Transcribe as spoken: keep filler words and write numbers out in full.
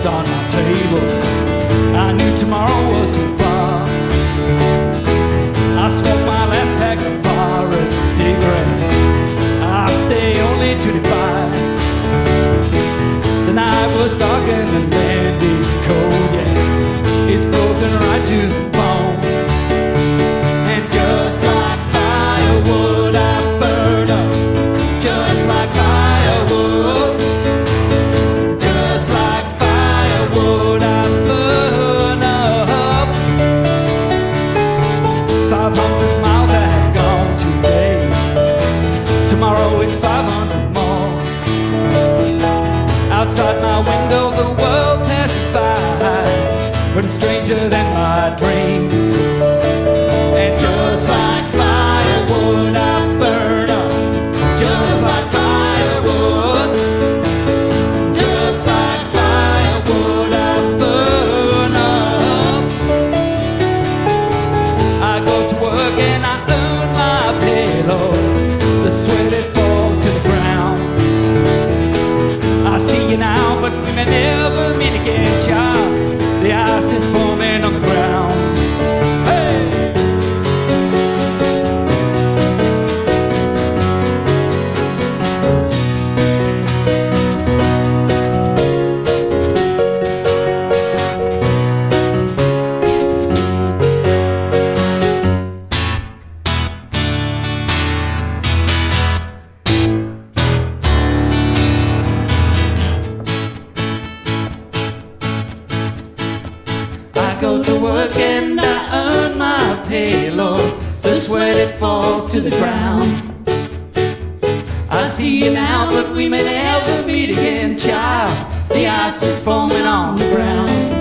left on my table. I knew tomorrow was too far. I smoked my last pack of foreign cigarettes. I stay only twenty-five. The night was dark and the land is cold, yeah. It's frozen right to the bone. And just like firewood I burn up. Just like firewood. Just like firewood I burn up. Five hundred miles I have gone today. Tomorrow it's five hundred more. Outside my window the world passes by, but it's stranger than my dreams. And just like firewood I burn up. Just like firewood. Just like firewood I burn up. I go to work and I earn my pay, Lord. The sweat it falls to the ground. I see you now, but we may never meet again, child. The ice is forming on the ground. Hey! Go to work and I earn my pay, Lord. The sweat it falls to the ground. I see you now, but we may never meet again, child. The ice is forming on the ground.